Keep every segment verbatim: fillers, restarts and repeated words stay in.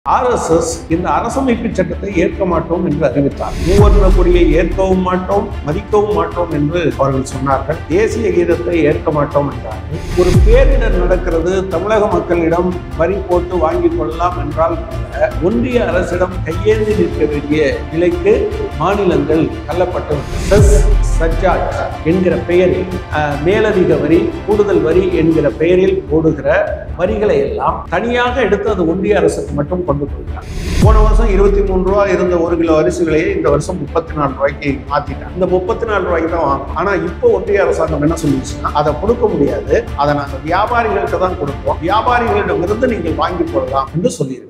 R S S இந்த அரசமைப்பு சட்டத்தை ஏற்க மாட்டோம் என்று அறிவித்தார். மூவர்ண கொடியை ஏற்கவும் மாட்டோம், மதிக்கவும் மாட்டோம் என்று அவர்கள் சொன்னார்கள். தேசிய கீதத்தை ஏற்க மாட்டோம் என்றார்கள். ஒரு பேரிடர் நடக்கிறது, தமிழக மக்களிடம் வரி போட்டு வாங்கிக் கொள்ளலாம் என்றால் ஒன்றிய அரசிடம் கையேந்தி நிற்க வேண்டிய நிலைக்கு மாநிலங்கள் தள்ளப்பட்டது. சர்சார்ஜ் என்கிற பெயரில் மேலதிக வரி, கூடுதல் வரி என்கிற பெயரில் போடுகிற வரிகளை எல்லாம் தனியாக எடுத்து அது ஒன்றிய அரசுக்கு மட்டும் கொண்டு போகிறார். போன வருஷம் இருபத்தி மூணு ரூபா இருந்த ஒரு கிலோ அரிசிகளையே இந்த வருஷம் முப்பத்தி நாலு ரூபாய்க்கு மாத்திட்டாங்க. இந்த முப்பத்தி நாலு ரூபாய்க்கு தான் வாங்கும். ஆனா இப்போ ஒன்றிய அரசாங்கம் என்ன சொல்லிடுச்சுன்னா, அதை கொடுக்க முடியாது, அதை நாங்கள் வியாபாரிகள்கிட்ட தான் கொடுப்போம், வியாபாரிகளிடமிருந்து நீங்கள் வாங்கி கொள்ளலாம் என்று சொல்லியிருக்காங்க.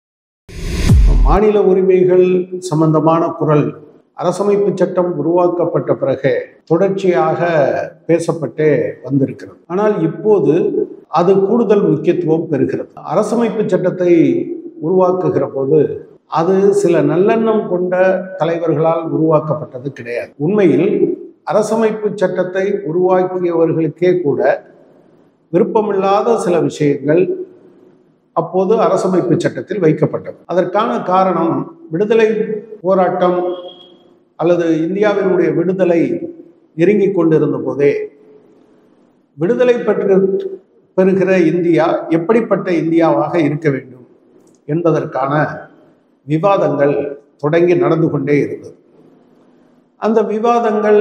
மாநில உரிமைகள் சம்பந்தமான குரல் அரசமைப்பு சட்டம் உருவாக்கப்பட்ட பிறகு தொடர்ச்சியாக பேசப்பட்டே வந்திருக்கிறது. ஆனால் இப்போது அது கூடுதல் முக்கியத்துவம் பெறுகிறது. அரசமைப்பு சட்டத்தை உருவாக்குகிற போது அது சில நல்லெண்ணம் கொண்ட தலைவர்களால் உருவாக்கப்பட்டது கிடையாது. உண்மையில் அரசமைப்பு சட்டத்தை உருவாக்கியவர்களுக்கே கூட விருப்பமில்லாத சில விஷயங்கள் அப்போது அரசமைப்பு சட்டத்தில் வைக்கப்பட்டது. அதற்கான காரணம் விடுதலை போராட்டம் அல்லது இந்தியாவினுடைய விடுதலை நெருங்கி கொண்டிருந்த போதே விடுதலை பெற்று பெறுகிற இந்தியா எப்படிப்பட்ட இந்தியாவாக இருக்க வேண்டும் என்பதற்கான விவாதங்கள் தொடங்கி நடந்து கொண்டே இருந்தது. அந்த விவாதங்கள்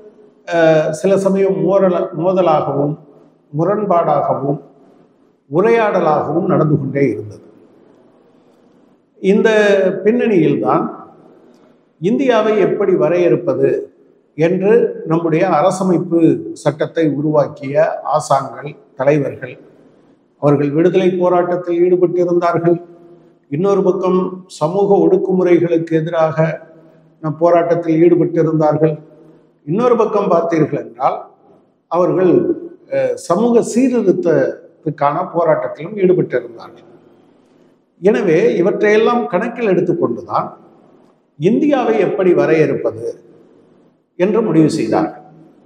சில சமயம் மோரல மோதலாகவும் முரண்பாடாகவும் உரையாடலாகவும் நடந்து கொண்டே இருந்தது. இந்த பின்னணியில்தான் இந்தியாவை எப்படி வரையறுப்பது என்று நம்முடைய அரசமைப்பு சட்டத்தை உருவாக்கிய ஆசான்கள், தலைவர்கள், அவர்கள் விடுதலை போராட்டத்தில் ஈடுபட்டிருந்தார்கள். இன்னொரு பக்கம் சமூக ஒடுக்குமுறைகளுக்கு எதிராக போராட்டத்தில் ஈடுபட்டிருந்தார்கள். இன்னொரு பக்கம் பார்த்தீர்கள் என்றால் அவர்கள் சமூக சீர்திருத்தத்துக்கான போராட்டத்திலும் ஈடுபட்டிருந்தார்கள். எனவே இவற்றையெல்லாம் கணக்கில் எடுத்துக்கொண்டுதான் இந்தியாவை எப்படி வரையறுப்பது என்று முடிவு செய்தார்கள்.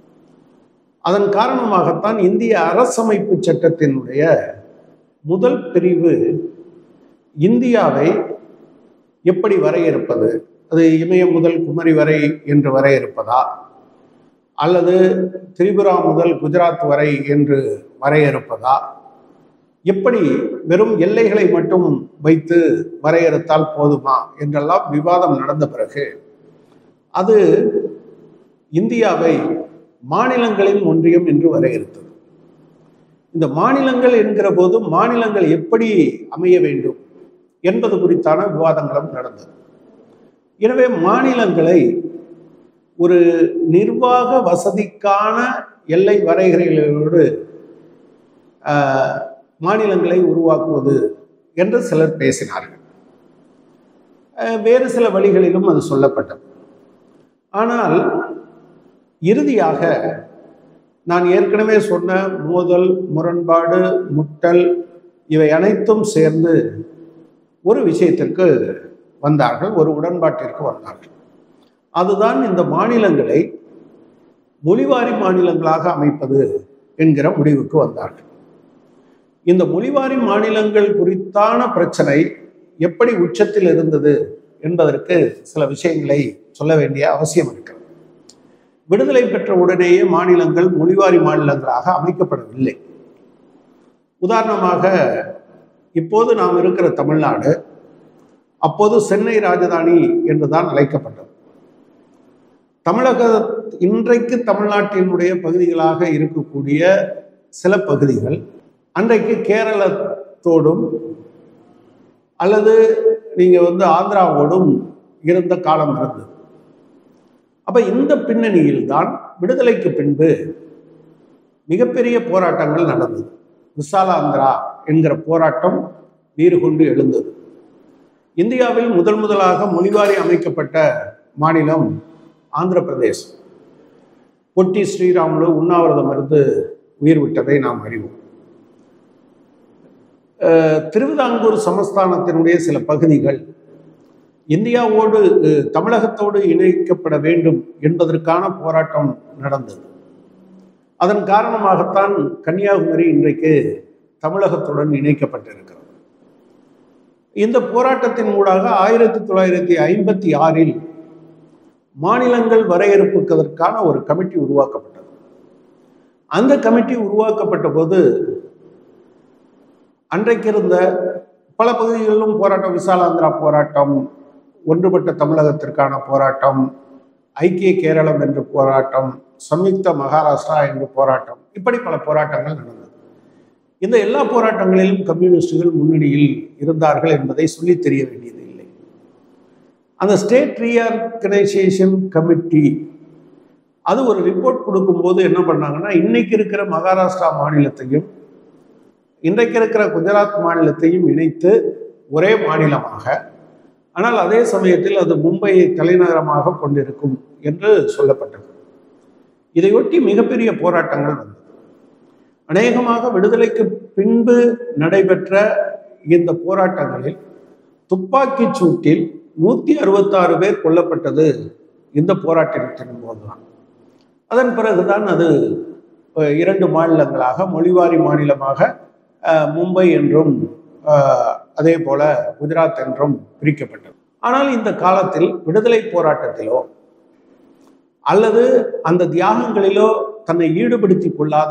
அதன் காரணமாகத்தான் இந்திய அரசமைப்பு சட்டத்தினுடைய முதல் பிரிவு இந்தியாவை எப்படி வரையறுப்பது, அது இமயம் முதல் குமரி வரை என்று வரையறுப்பதா, அல்லது திரிபுரா முதல் குஜராத் வரை என்று வரையறுப்பதா, எப்படி வெறும் எல்லைகளை மட்டும் வைத்து வரையறுத்தால் போதுமா என்றெல்லாம் விவாதம் நடந்த பிறகு அது இந்தியாவை மாநிலங்களின் ஒன்றியம் என்று வரையறுத்தது. இந்த மாநிலங்கள் என்கிற போது மாநிலங்கள் எப்படி அமைய வேண்டும் என்பது குறித்தான விவாதங்களும் நடந்தது. எனவே மாநிலங்களை ஒரு நிர்வாக வசதிக்கான எல்லை வரைகறைகளோடு மாநிலங்களை உருவாக்குவது என்று சிலர் பேசினார்கள். வேறு சில வழிகளிலும் அது சொல்லப்பட்டது. ஆனால் இறுதியாக நான் ஏற்கனவே சொன்ன மோதல், முரண்பாடு, முட்டல் இவை அனைத்தும் சேர்ந்து ஒரு விஷயத்திற்கு வந்தார்கள், ஒரு உடன்பாட்டிற்கு வந்தார்கள். அதுதான் இந்த மாநிலங்களை மொழிவாரி மாநிலங்களாக அமைப்பது என்கிற முடிவுக்கு வந்தார்கள். இந்த மொழிவாரி மாநிலங்கள் குறித்தான பிரச்சனை எப்படி உச்சத்தில் இருந்தது என்பதற்கு சில விஷயங்களை சொல்ல வேண்டிய அவசியம் இருக்கிறது. விடுதலை பெற்ற உடனேயே மாநிலங்கள் மொழிவாரி மாநிலங்களாக அமைக்கப்படவில்லை. உதாரணமாக இப்போது நாம் இருக்கிற தமிழ்நாடு அப்போது சென்னை ராஜதானி என்றுதான் அழைக்கப்பட்டது. தமிழக இன்றைக்கு தமிழ்நாட்டினுடைய பகுதிகளாக இருக்கக்கூடிய சில பகுதிகள் அன்றைக்கு கேரளத்தோடும் அல்லது நீங்க வந்து ஆந்திராவோடும் இருந்த காலம் இருந்தது. அப்ப இந்த பின்னணியில் தான் விடுதலைக்கு பின்பு மிகப்பெரிய போராட்டங்கள் நடந்தது. விசாலாந்திரா என்கிற போராட்டம் வீறு கொண்டு எழுந்தது. இந்தியாவில் முதல் முதலாக மொழிவாரி அமைக்கப்பட்ட மாநிலம் ஆந்திர பிரதேசம். பொட்டி ஸ்ரீராமுலு உண்ணாவிரதம் இருந்து உயிர் விட்டதை நாம் அறிவோம். திருவிதாங்கூர் சமஸ்தானத்தினுடைய சில பகுதிகள் இந்தியாவோடு தமிழகத்தோடு இணைக்கப்பட வேண்டும் என்பதற்கான போராட்டம் நடந்தது. அதன் காரணமாகத்தான் கன்னியாகுமரி இன்றைக்கு தமிழகத்துடன் இணைக்கப்பட்டிருக்கிறது. இந்த போராட்டத்தின் ஊடாக ஆயிரத்தி தொள்ளாயிரத்தி ஐம்பத்தி ஆறில் மாநிலங்கள் வரையறுப்புவதற்கான ஒரு கமிட்டி உருவாக்கப்பட்டது. அந்த கமிட்டி உருவாக்கப்பட்ட போது அன்றைக்கு இருந்த பல பகுதிகளிலும் போராட்டம், விசாலாந்திரா போராட்டம், ஒன்றுபட்ட தமிழகத்திற்கான போராட்டம், ஐக்கிய கேரளம் என்ற போராட்டம், சம்யுக்த மகாராஷ்டிரா என்ற போராட்டம், இப்படி பல போராட்டங்கள் நடந்தது. இந்த எல்லா போராட்டங்களிலும் கம்யூனிஸ்டுகள் முன்னணியில் இருந்தார்கள் என்பதை சொல்லி தெரிய வேண்டியது இல்லை. அந்த ஸ்டேட் ரீஆர்கனைசேஷன் கமிட்டி அது ஒரு ரிப்போர்ட் கொடுக்கும்போது என்ன பண்ணாங்கன்னா, இன்னைக்கு இருக்கிற மகாராஷ்டிரா மாநிலத்தையும் இன்றைக்கு இருக்கிற குஜராத் மாநிலத்தையும் இணைத்து ஒரே மாநிலமாக, ஆனால் அதே சமயத்தில் அது மும்பையை தலைநகரமாக கொண்டிருக்கும் என்று சொல்லப்பட்டது. இதையொட்டி மிகப்பெரிய போராட்டங்கள் வந்தது. அநேகமாக விடுதலைக்கு பின்பு நடைபெற்ற இந்த போராட்டங்களில் துப்பாக்கி சூட்டில் நூத்தி அறுபத்தி ஆறு பேர் கொல்லப்பட்டது இந்த போராட்டத்தின் போதுதான். அதன் பிறகுதான் அது இரண்டு மாநிலங்களாக, மொழிவாரி மாநிலமாக மும்பை என்றும் அதே போல குஜராத் என்றும் பிரிக்கப்பட்டது. ஆனால் இந்த காலத்தில் விடுதலை போராட்டத்திலோ அல்லது அந்த தியாகங்களிலோ தன்னை ஈடுபடுத்தி கொள்ளாத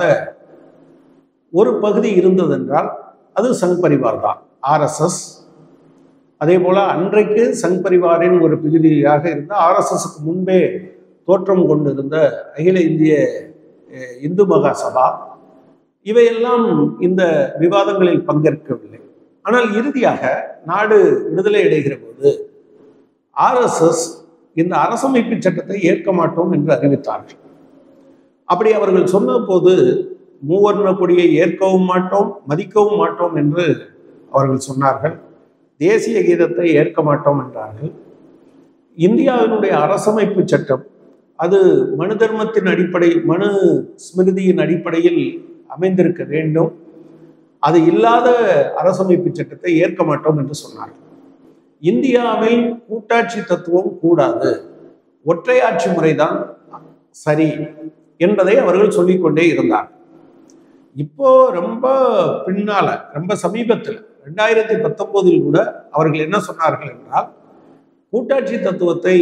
ஒரு பகுதி இருந்ததென்றால் அது சங் பரிவார் தான், ஆர்எஸ்எஸ். அதே போல அன்றைக்கு சங் பரிவாரின் ஒரு பகுதியாக இருந்த, ஆர்எஸ்எஸ்க்கு முன்பே தோற்றம் கொண்டிருந்த அகில இந்திய இந்து மகாசபா, இவையெல்லாம் இந்த விவாதங்களில் பங்கேற்கவில்லை. ஆனால் இறுதியாக நாடு விடுதலை அடைகிற போது ஆர்எஸ்எஸ் இந்த அரசமைப்பு சட்டத்தை ஏற்க மாட்டோம் என்று அறிவித்தார்கள். அப்படி அவர்கள் சொன்ன போது மூவர்ண கொடியை ஏற்கவும் மாட்டோம், மதிக்கவும் மாட்டோம் என்று அவர்கள் சொன்னார்கள். தேசிய கீதத்தை ஏற்க மாட்டோம் என்றார்கள். இந்தியாவினுடைய அரசமைப்பு சட்டம் அது மனு தர்மத்தின் அடிப்படை, மனு ஸ்மிருதியின் அடிப்படையில் அமைந்திருக்க வேண்டும், அது இல்லாத அரசமைப்பு சட்டத்தை ஏற்க மாட்டோம் என்று சொன்னார்கள். இந்தியாவில் கூட்டாட்சி தத்துவம் கூடாது, ஒற்றையாட்சி முறைதான் சரி என்பதை அவர்கள் சொல்லிக்கொண்டே இருந்தார். இப்போ ரொம்ப பின்னால, ரொம்ப சமீபத்தில் ரெண்டாயிரத்தி பத்தொன்பதில் கூட அவர்கள் என்ன சொன்னார்கள் என்றால், கூட்டாட்சி தத்துவத்தை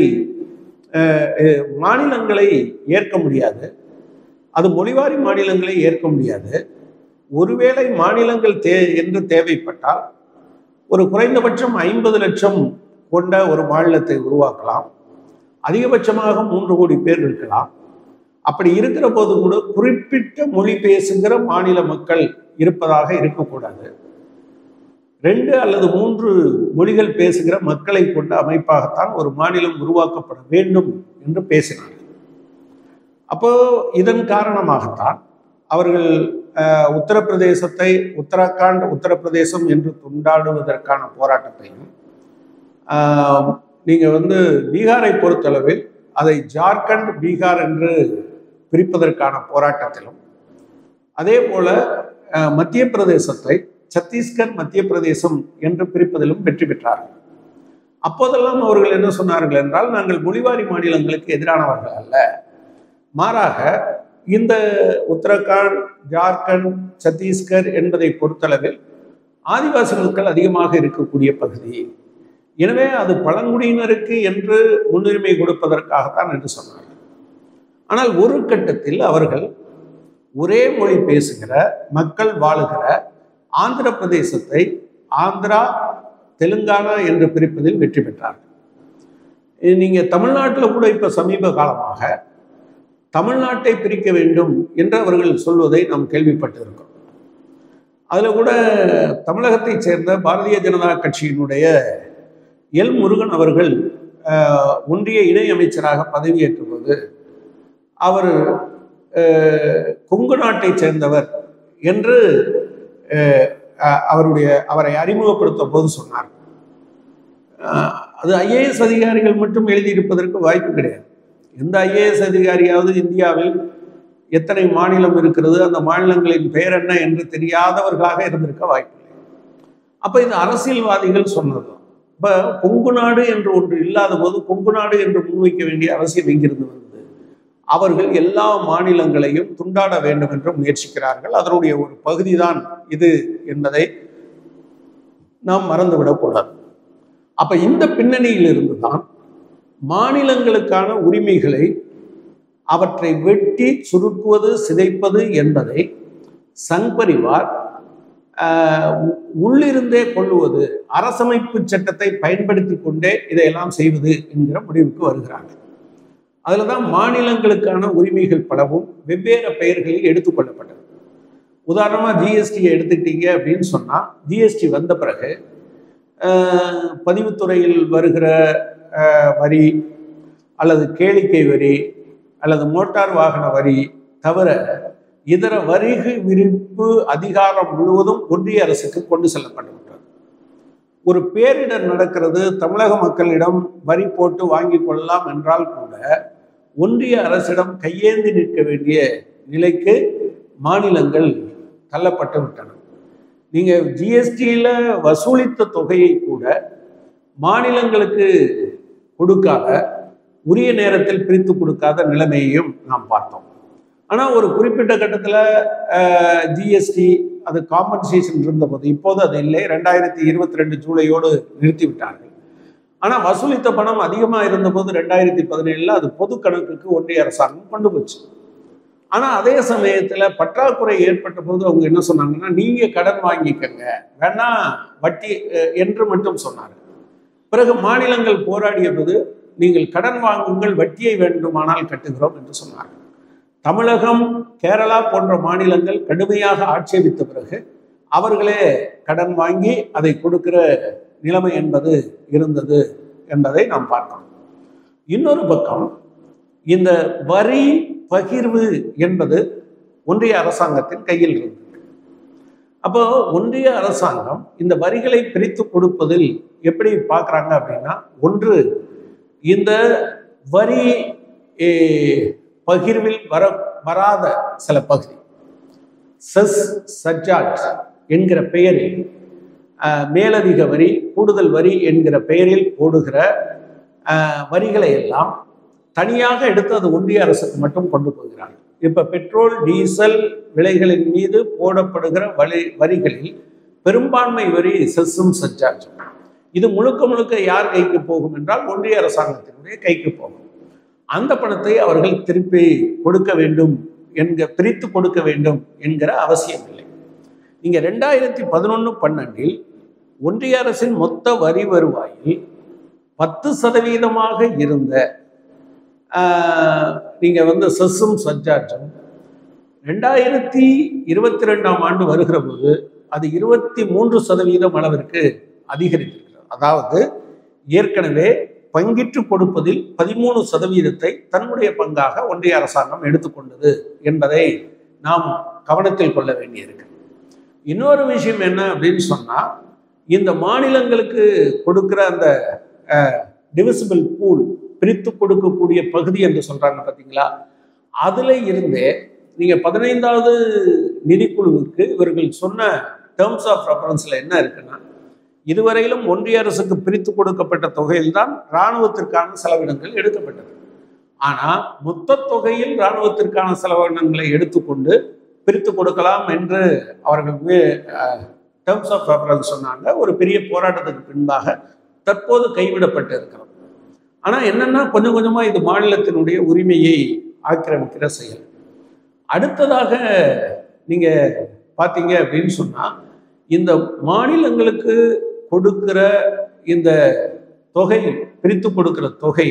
மாநிலங்களை ஏற்க முடியாது, அது மொழிவாரி மாநிலங்களை ஏற்க முடியாது. ஒருவேளை மாநிலங்கள் தே என்று தேவைப்பட்டால் ஒரு குறைந்தபட்சம் ஐம்பது லட்சம் கொண்ட ஒரு மாநிலத்தை உருவாக்கலாம், அதிகபட்சமாக மூன்று கோடி பேர் இருக்கலாம். அப்படி இருக்கிற போது கூட குறிப்பிட்ட மொழி பேசுகிற மாநில மக்கள் இருப்பதாக இருக்கக்கூடாது. ரெண்டு அல்லது மூன்று மொழிகள் பேசுகிற மக்களை கொண்ட அமைப்பாகத்தான் ஒரு மாநிலம் உருவாக்கப்பட வேண்டும் என்று பேசினார்கள். அப்போ இதன் காரணமாகத்தான் அவர்கள் உத்தரப்பிரதேசத்தை உத்தராகண்ட் உத்தரப்பிரதேசம் என்று துண்டாடுவதற்கான போராட்டத்தையும், நீங்க வந்து பீகாரை பொறுத்தளவில் அதை ஜார்க்கண்ட் பீகார் என்று பிரிப்பதற்கான போராட்டத்திலும், அதே போல மத்திய பிரதேசத்தை சத்தீஸ்கர் மத்திய பிரதேசம் என்று பிரிப்பதிலும் வெற்றி பெற்றார்கள். அப்போதெல்லாம் அவர்கள் என்ன சொன்னார்கள் என்றால், நாங்கள் மொழிவாரி மாநிலங்களுக்கு எதிரானவர்கள் அல்ல, மாறாக இந்த உத்தரகாண்ட், ஜார்க்கண்ட், சத்தீஸ்கர் என்பதை பொறுத்தளவில் ஆதிவாசி மக்கள் அதிகமாக இருக்கக்கூடிய பகுதி, எனவே அது பழங்குடியினருக்கு என்று முன்னுரிமை கொடுப்பதற்காகத்தான் என்று சொன்னார்கள். ஆனால் ஒரு கட்டத்தில் அவர்கள் ஒரே மொழி பேசுகிற மக்கள் வாழுகிற ஆந்திர பிரதேசத்தை ஆந்திரா, தெலுங்கானா என்று பிரிப்பதில் வெற்றி பெற்றார்கள். நீங்க தமிழ்நாட்டில் கூட இப்ப சமீப காலமாக தமிழ்நாட்டை பிரிக்க வேண்டும் என்று அவர்கள் சொல்வதை நாம் கேள்விப்பட்டிருக்கிறோம். அதுல கூட தமிழகத்தை சேர்ந்த பாரதிய ஜனதா கட்சியினுடைய எல் முருகன் அவர்கள் ஒன்றிய இணை அமைச்சராக பதவியேற்ற போது அவர் கொங்கு நாட்டை சேர்ந்தவர் என்று அவருடைய அவரை அறிமுகப்படுத்த போது சொன்னார். அது ஐஏஎஸ் அதிகாரிகள் மட்டும் எழுதியிருப்பதற்கு வாய்ப்பு கிடையாது. எந்த ஐஏஎஸ் அதிகாரியாவது இந்தியாவில் எத்தனை மாநிலம் இருக்கிறது, அந்த மாநிலங்களின் பெயர் என்ன என்று தெரியாதவர்களாக இருந்திருக்க வாய்ப்பில்லை. அப்ப இது அரசியல்வாதிகள் சொன்னது. இப்ப கொங்கு நாடு என்று ஒன்று இல்லாத போது கொங்கு நாடு என்று முன்வைக்க வேண்டிய அவசியம் எங்கிருந்து வந்தது? அவர்கள் எல்லா மாநிலங்களையும் துண்டாட வேண்டும் என்று முயற்சிக்கிறார்கள். அதனுடைய ஒரு பகுதிதான் இது என்பதை நாம் மறந்துவிடக்கூடாது. அப்ப இந்த பின்னணியில் இருந்துதான் மாநிலங்களுக்கான உரிமைகளை அவற்றை வெட்டி சுருக்குவது, சிதைப்பது என்பதை சங் பரிவார் உள்ளிருந்தே கொள்ளுவது, அரசமைப்பு சட்டத்தை பயன்படுத்தி கொண்டே இதையெல்லாம் செய்வது என்கிற முடிவுக்கு வருகிறாங்க. அதில் தான் மாநிலங்களுக்கான உரிமைகள் பலவும் வெவ்வேறு பெயர்களில் எடுத்துக்கொள்ளப்பட்டது. உதாரணமாக ஜிஎஸ்டியை எடுத்துக்கிட்டீங்க அப்படின்னு சொன்னால், ஜிஎஸ்டி வந்த பிறகு பதிவுத்துறையில் வருகிற வரி அல்லது கேளிக்கை வரி அல்லது மோட்டார் வாகன வரி தவிர இதர வரி விரிப்பு அதிகாரம் முழுவதும் ஒன்றிய அரசுக்கு கொண்டு செல்லப்பட்டுவிட்டது. ஒரு பேரிடர் நடக்கிறது, தமிழக மக்களிடம் வரி போட்டு வாங்கி கொள்ளலாம் என்றால் கூட ஒன்றிய அரசிடம் கையேந்தி நிற்க வேண்டிய நிலைக்கு மாநிலங்கள் தள்ளப்பட்டு விட்டன. நீங்க ஜிஎஸ்டியில வசூலித்த தொகையை கூட மாநிலங்களுக்கு கொடுக்காத, உரிய நேரத்தில் பிரித்து கொடுக்காத நிலைமையையும் நாம் பார்த்தோம். ஆனால் ஒரு குறிப்பிட்ட கட்டத்தில் ஜிஎஸ்டி அது காம்பன்சேஷன் இருந்தபோது, இப்போது அது இல்லை, ரெண்டாயிரத்தி இருபத்தி ரெண்டு ஜூலையோடு நிறுத்தி விட்டார்கள். ஆனால் வசூலித்த பணம் அதிகமாக இருந்தபோது ரெண்டாயிரத்தி பதினேழுல அது பொது கணக்குக்கு ஒன்றிய அரசாங்கம் கொண்டு போச்சு. ஆனால் அதே சமயத்தில் பற்றாக்குறை ஏற்பட்ட போது அவங்க என்ன சொன்னாங்கன்னா, நீங்கள் கடன் வாங்கிக்கங்க, வேணா வட்டி என்று மட்டும் சொன்னாங்க. பிறகு மாநிலங்கள் போராடிய போது நீங்கள் கடன் வாங்குங்கள், வட்டியை வேண்டுமானால் கட்டுகிறோம் என்று சொன்னார்கள். தமிழகம், கேரளா போன்ற மாநிலங்கள் கடுமையாக ஆட்சேபித்த பிறகு அவர்களே கடன் வாங்கி அதை கொடுக்கிற நிலைமை என்பது இருந்தது என்பதை நாம் பார்க்கிறோம். இன்னொரு பக்கம் இந்த வரி பகிர்வு என்பது ஒன்றிய அரசாங்கத்தின் கையில் இருந்தது. அப்போ ஒன்றிய அரசாங்கம் இந்த வரிகளை பிரித்து கொடுப்பதில் எப்படி பார்க்குறாங்க அப்படின்னா, ஒன்று இந்த வரி பகிர்வில் வர வராத சில பகுதி செஸ் சர்சார்ஜ் என்கிற பெயரில் மேலதிக வரி, கூடுதல் வரி என்கிற பெயரில் போடுகிற வரிகளை எல்லாம் தனியாக எடுத்து அது ஒன்றிய அரசுக்கு மட்டும் கொண்டு போகிறாங்க. இப்ப பெட்ரோல் டீசல் விலைகளின் மீது போடப்படுகிற வரி வரிகளில் பெரும்பான்மை வரி செஸ்ஸும் சர்சார்ஜும். இது முழுக்க முழுக்க யார் கைக்கு போகும் என்றால் ஒன்றிய அரசாங்கத்தினுடைய கைக்கு போகும். அந்த பணத்தை அவர்கள் திருப்பி கொடுக்க வேண்டும் என்க பிரித்து கொடுக்க வேண்டும் என்கிற அவசியம் இல்லை. நீங்க ரெண்டாயிரத்தி பதினொன்னு பன்னெண்டில் ஒன்றிய அரசின் மொத்த வரி வருவாயில் பத்து சதவீதமாக இருந்த நீங்க வந்து செஸ்ஸும் சர்சார்ஜும் ரெண்டாயிரத்தி இருபத்தி ரெண்டாம் ஆண்டு வருகிற போது அது இருபத்தி மூன்று சதவீதம் அளவிற்கு அதிகரித்திருக்கிறது. அதாவது ஏற்கனவே பங்கிட்டு கொடுப்பதில் பதிமூணு சதவீதத்தை தன்னுடைய பங்காக ஒன்றிய அரசாங்கம் எடுத்துக்கொண்டது என்பதை நாம் கவனத்தில் கொள்ள வேண்டியிருக்கு. இன்னொரு விஷயம் என்ன அப்படின்னு சொன்னா, இந்த மாநிலங்களுக்கு கொடுக்கிற அந்த டிவிசிபிள் பூல், பிரித்து கொடுக்கக்கூடிய பகுதி என்று சொல்றாங்க பார்த்தீங்களா, அதுல இருந்தே நீங்க பதினைந்தாவது நிதிக்குழுவுக்கு இவர்கள் சொன்ன டேர்ம்ஸ் ஆஃப் ரெஃபரன்ஸ்ல என்ன இருக்குன்னா, இதுவரையிலும் ஒன்றிய அரசுக்கு பிரித்து கொடுக்கப்பட்ட தொகையில்தான் இராணுவத்திற்கான செலவினங்கள் எடுக்கப்பட்டது. ஆனால் மொத்த தொகையில் இராணுவத்திற்கான செலவினங்களை எடுத்துக்கொண்டு பிரித்து கொடுக்கலாம் என்று அவர்கள் டேர்ம்ஸ் ஆஃப் ரெஃபரன்ஸ் சொன்னாங்க. ஒரு பெரிய போராட்டத்துக்கு பின்பாக தற்போது கைவிடப்பட்டு இருக்கிறது. ஆனால் என்னன்னா, கொஞ்சம் கொஞ்சமாக இது மாநிலத்தினுடைய உரிமையை ஆக்கிரமிக்கிற செயல். அடுத்ததாக நீங்க பார்த்தீங்க அப்படின்னு சொன்னா, இந்த மாநிலங்களுக்கு கொடுக்கிற இந்த தொகை, பிரித்து கொடுக்கிற தொகை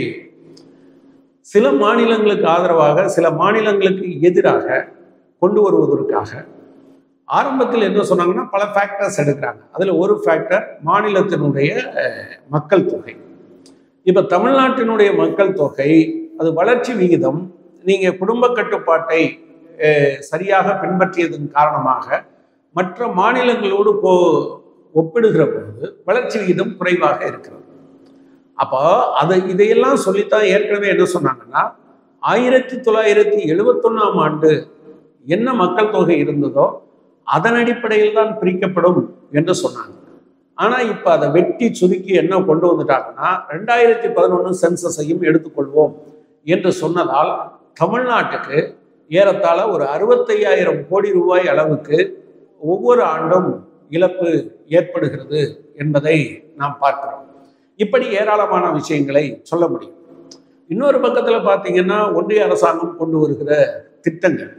சில மாநிலங்களுக்கு ஆதரவாக சில மாநிலங்களுக்கு எதிராக கொண்டு வருவதற்காக ஆரம்பத்தில் என்ன சொன்னாங்கன்னா, பல ஃபேக்டர்ஸ் எடுக்கிறாங்க. அதில் ஒரு ஃபேக்டர் மாநிலத்தினுடைய மக்கள் தொகை. இப்போ தமிழ்நாட்டினுடைய மக்கள் தொகை, அது வளர்ச்சி விகிதம் நீங்கள் குடும்ப கட்டுப்பாட்டை சரியாக பின்பற்றியதன் காரணமாக மற்ற மாநிலங்களோடு போ ஒப்பிடுகிற பொழுது வளர்ச்சி விகிதம் குறைவாக இருக்கிறது. அப்போ அதை இதையெல்லாம் சொல்லித்தான் ஏற்கனவே என்ன சொன்னாங்கன்னா, ஆயிரத்தி தொள்ளாயிரத்தி எழுபத்தொன்னாம் ஆண்டு என்ன மக்கள் தொகை இருந்ததோ அதன் அடிப்படையில் தான் பிரிக்கப்படும் என்று சொன்னாங்க. ஆனால் இப்போ அதை வெட்டி சுருக்கி என்ன கொண்டு வந்துட்டாங்கன்னா, ரெண்டாயிரத்தி பதினொன்று சென்சஸையும் எடுத்துக்கொள்வோம் என்று சொன்னதால் தமிழ்நாட்டுக்கு ஏறத்தாழ ஒரு அறுபத்தையாயிரம் கோடி ரூபாய் அளவுக்கு ஒவ்வொரு ஆண்டும் இழப்பு ஏற்படுகிறது என்பதை நாம் பார்க்கிறோம். இப்படி ஏராளமான விஷயங்களை சொல்ல முடியும். இன்னொரு பக்கத்தில் பார்த்தீங்கன்னா ஒன்றிய அரசாங்கம் கொண்டு வருகிற திட்டங்கள்,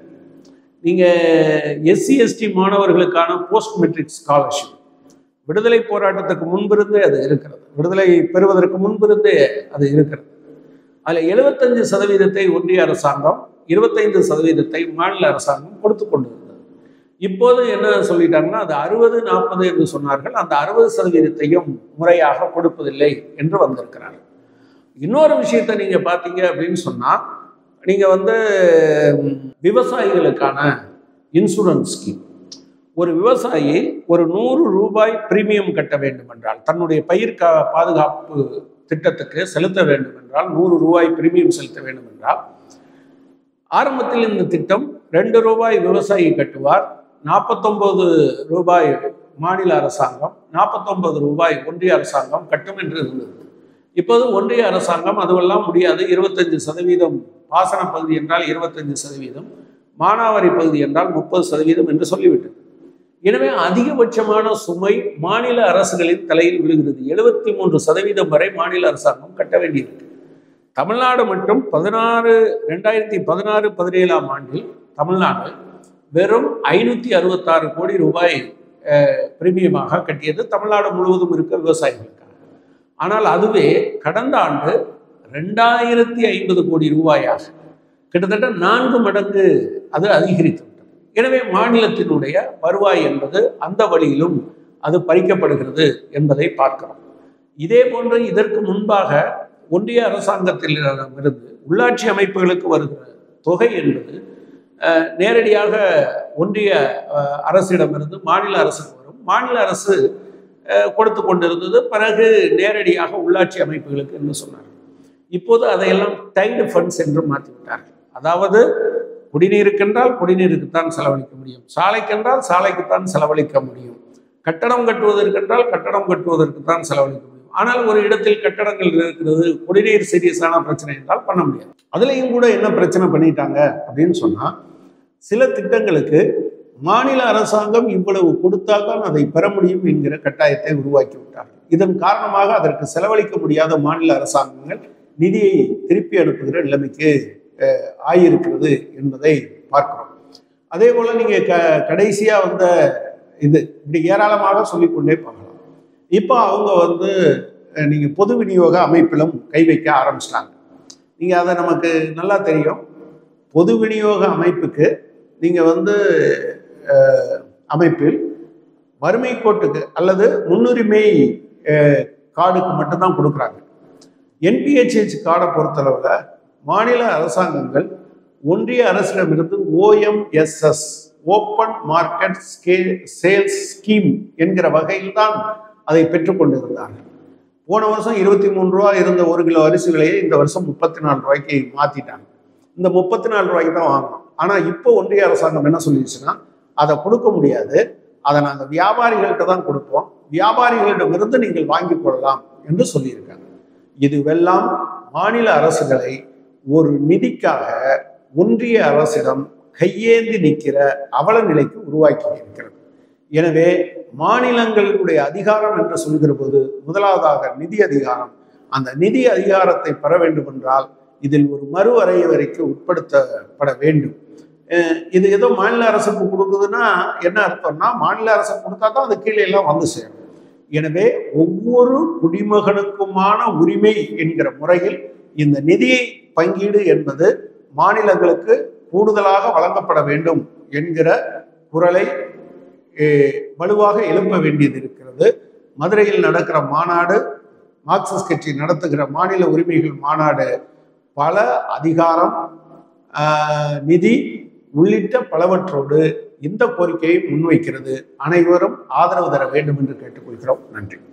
நீங்கள் எஸ்சி எஸ்டி மாணவர்களுக்கான போஸ்ட் மெட்ரிக் ஸ்காலர்ஷிப் விடுதலை போராட்டத்துக்கு முன்பிருந்தே அது இருக்கிறது, விடுதலை பெறுவதற்கு முன்பிருந்தே அது இருக்கிறது. அதில் எழுபத்தஞ்சு சதவீதத்தை ஒன்றிய அரசாங்கம், இருபத்தைந்து சதவீதத்தை மாநில அரசாங்கம் கொடுத்து கொண்டு இருந்தது. இப்போது என்ன சொல்லிட்டாங்கன்னா அது அறுபது நாற்பது என்று சொன்னார்கள். அந்த அறுபது சதவீதத்தையும் முறையாக கொடுப்பதில்லை என்று வந்திருக்கிறார். இன்னொரு விஷயத்தை நீங்க பார்த்தீங்க அப்படின்னு சொன்னா, நீங்க வந்து விவசாயிகளுக்கான இன்சூரன்ஸ் ஸ்கீம், ஒரு விவசாயி ஒரு நூறு ரூபாய் பிரீமியம் கட்ட வேண்டும் என்றால், தன்னுடைய பயிர் கா பாதுகாப்பு திட்டத்துக்கு செலுத்த வேண்டும் என்றால், நூறு ரூபாய் பிரீமியம் செலுத்த வேண்டும் என்றால், ஆரம்பத்தில் இந்த திட்டம் ரெண்டு ரூபாய் விவசாயி கட்டுவார், நாற்பத்தொன்பது ரூபாய் மாநில அரசாங்கம், நாற்பத்தொன்பது ரூபாய் ஒன்றிய அரசாங்கம் கட்டும் என்று இருந்தது. இப்போது ஒன்றிய அரசாங்கம் அதுவெல்லாம் முடியாது, இருபத்தஞ்சு சதவீதம் பாசன பகுதி என்றால் இருபத்தஞ்சு சதவீதம், மானாவாரி பகுதி என்றால் முப்பது சதவீதம் என்று சொல்லிவிட்டது. எனவே அதிகபட்சமான சுமை மாநில அரசுகளின் தலையில் விழுகிறது. எழுபத்தி மூன்று சதவீதம் வரை மாநில அரசாங்கம் கட்ட வேண்டியிருக்கு. தமிழ்நாடு மட்டும் பதினாறு ரெண்டாயிரத்தி பதினாறு பதினேழாம் ஆண்டில் தமிழ்நாடு வெறும் ஐநூற்றி அறுபத்தாறு கோடி ரூபாய் பிரீமியமாக கட்டியது, தமிழ்நாடு முழுவதும் இருக்க விவசாயிகளுக்காக. ஆனால் அதுவே கடந்த ஆண்டு ரெண்டாயிரத்தி ஐம்பது கோடி ரூபாயாக கிட்டத்தட்ட நான்கு மடங்கு அது அதிகரித்து. எனவே மாநிலத்தினுடைய வருவாய் என்பது அந்த வழியிலும் அது பறிக்கப்படுகிறது என்பதை பார்க்கிறோம். இதே போன்று இதற்கு முன்பாக ஒன்றிய அரசாங்கத்திலிருந்து உள்ளாட்சி அமைப்புகளுக்கு வருகிற தொகை என்பது நேரடியாக ஒன்றிய அரசிடமிருந்து மாநில அரசுக்கு வரும், மாநில அரசு கொடுத்து கொண்டிருந்தது, பிறகு நேரடியாக உள்ளாட்சி அமைப்புகளுக்கு என்று சொன்னார். இப்போது அதையெல்லாம் டைடு ஃபண்ட்ஸ் என்று மாற்றிவிட்டார்கள். அதாவது குடிநீருக்கென்றால் குடிநீருக்குத்தான் செலவழிக்க முடியும், சாலைக்கென்றால் சாலைக்குத்தான் செலவழிக்க முடியும், கட்டடம் கட்டுவதற்கென்றால் கட்டடம் கட்டுவதற்குத்தான் செலவழிக்க முடியும். ஆனால் ஒரு இடத்தில் கட்டடங்கள் இருக்கிறது, குடிநீர் சீரியஸான பிரச்சனை என்றால் பண்ண முடியாது. அதுலேயும் கூட என்ன பிரச்சனை பண்ணிட்டாங்க அப்படின்னு சொன்னால், சில திட்டங்களுக்கு மாநில அரசாங்கம் இவ்வளவு கொடுத்தால்தான் அதை பெற முடியும் என்கிற கட்டாயத்தை உருவாக்கி விட்டார்கள். இதன் காரணமாக அதற்கு செலவழிக்க முடியாத மாநில அரசாங்கங்கள் நிதியை திருப்பி அனுப்புகிற நிலைமைக்கு ஆயிருக்கிறது என்பதை பார்க்கிறோம். அதே போல நீங்க க கடைசியா வந்த இது இப்படி ஏராளமாக சொல்லிக்கொண்டே பார்க்கலாம். இப்போ அவங்க வந்து நீங்க பொது விநியோக அமைப்பிலும் கை வைக்க ஆரம்பிச்சிட்டாங்க. நீங்க அதை நமக்கு நல்லா தெரியும். பொது விநியோக அமைப்புக்கு நீங்க வந்து அமைப்பில் வறுமை கோட்டுக்கு அல்லது முன்னுரிமை கார்டுக்கு மட்டும்தான் கொடுக்குறாங்க. என்பிஹெச்ஹெச் கார்டை பொறுத்தளவில் மாநில அரசாங்கங்கள் ஒன்றிய அரசிடமிருந்து ஓஎம்எஸ்எஸ் ஓப்பன் மார்க்கெட் ஸ்கே சேல்ஸ் ஸ்கீம் என்கிற வகையில் தான் அதை பெற்றுக்கொண்டிருந்தார்கள். போன வருஷம் இருபத்தி மூணு ரூபா இருந்த ஒரு கிலோ அரிசி விலையை இந்த வருஷம் முப்பத்தி நாலு ரூபாய்க்கு மாற்றிட்டாங்க. இந்த முப்பத்தி நாலு ரூபாய்க்கு தான் வாங்கணும். ஆனால் இப்போ ஒன்றிய அரசாங்கம் என்ன சொல்லிடுச்சுன்னா, அதை கொடுக்க முடியாது, அதை நாங்கள் வியாபாரிகள்கிட்ட தான் கொடுப்போம், வியாபாரிகளிடமிருந்து நீங்கள் வாங்கி கொள்ளலாம் என்று சொல்லியிருக்காங்க. இதுவெல்லாம் மாநில அரசுகளை ஒரு நிதிக்காக ஒன்றிய அரசிடம் கையேந்தி நிற்கிற அவல நிலைக்கு உருவாக்கி இருக்கிறது. எனவே மாநிலங்களுடைய அதிகாரம் என்று சொல்கிற போது முதலாவதாக நிதி அதிகாரம். அந்த நிதி அதிகாரத்தை பெற வேண்டும் என்றால் இதில் ஒரு மறுவரையறைக்கு உட்படுத்தப்பட வேண்டும். இது ஏதோ மாநில அரசுக்கு கொடுக்குதுன்னா என்ன அர்த்தம்னா, மாநில அரசு கொடுத்தா தான் அது கீழே எல்லாம் வந்து சேரும். எனவே ஒவ்வொரு குடிமகனுக்குமான உரிமை என்கிற முறையில் இந்த நிதி பங்கீடு என்பது மாநிலங்களுக்கு கூடுதலாக வழங்கப்பட வேண்டும் என்கிற குரலை வலுவாக எழுப்ப வேண்டியது இருக்கிறது. மதுரையில் நடக்கிற மாநாடு, மார்க்சிஸ்ட் கட்சி நடத்துகிற மாநில உரிமைகள் மாநாடு பல அதிகாரம், நிதி உள்ளிட்ட பலவற்றோடு இந்த கோரிக்கையை முன்வைக்கிறது. அனைவரும் ஆதரவு தர வேண்டும் என்று கேட்டுக்கொள்கிறோம். நன்றி.